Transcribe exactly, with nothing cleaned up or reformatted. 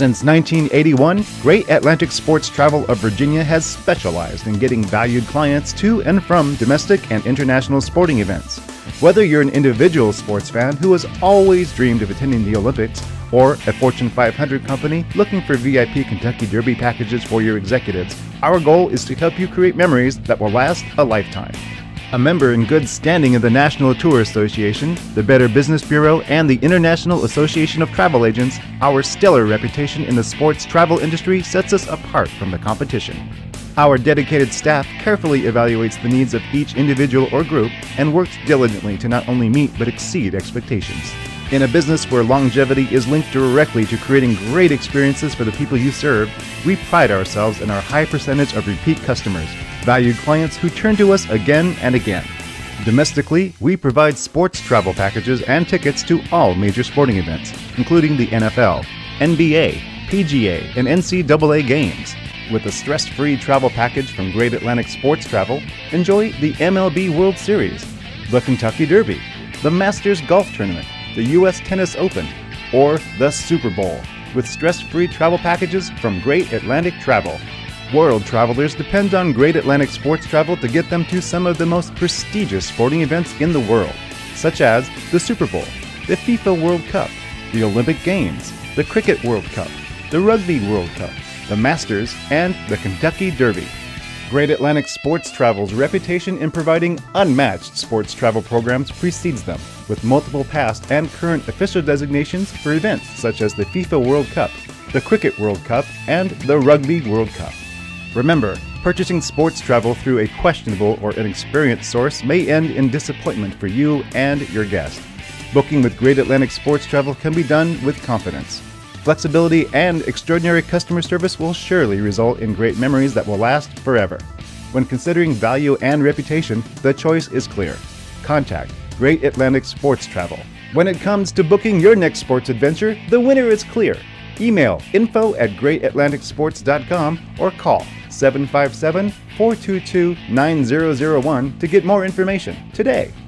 Since nineteen eighty-one, Great Atlantic Sports Travel of Virginia has specialized in getting valued clients to and from domestic and international sporting events. Whether you're an individual sports fan who has always dreamed of attending the Olympics, or a Fortune five hundred company looking for V I P Kentucky Derby packages for your executives, our goal is to help you create memories that will last a lifetime. A member in good standing of the National Tour Association, the Better Business Bureau, and the International Association of Travel Agents, our stellar reputation in the sports travel industry sets us apart from the competition. Our dedicated staff carefully evaluates the needs of each individual or group and works diligently to not only meet but exceed expectations. In a business where longevity is linked directly to creating great experiences for the people you serve, we pride ourselves in our high percentage of repeat customers, valued clients who turn to us again and again. Domestically, we provide sports travel packages and tickets to all major sporting events, including the N F L, N B A, P G A, and N C double A games. With a stress-free travel package from Great Atlantic Sports Travel, enjoy the M L B World Series, the Kentucky Derby, the Masters Golf Tournament, the U S Tennis Open, or the Super Bowl, with stress-free travel packages from Great Atlantic Travel. World travelers depend on Great Atlantic Sports Travel to get them to some of the most prestigious sporting events in the world, such as the Super Bowl, the FIFA World Cup, the Olympic Games, the Cricket World Cup, the Rugby World Cup, the Masters, and the Kentucky Derby. Great Atlantic Sports Travel's reputation in providing unmatched sports travel programs precedes them, with multiple past and current official designations for events such as the FIFA World Cup, the Cricket World Cup, and the Rugby World Cup. Remember, purchasing sports travel through a questionable or inexperienced source may end in disappointment for you and your guest. Booking with Great Atlantic Sports Travel can be done with confidence. Flexibility and extraordinary customer service will surely result in great memories that will last forever. When considering value and reputation, the choice is clear. Contact Great Atlantic Sports Travel. When it comes to booking your next sports adventure, the winner is clear. Email info at great atlantic sports dot com or call seven five seven, four two two, nine zero zero one to get more information today.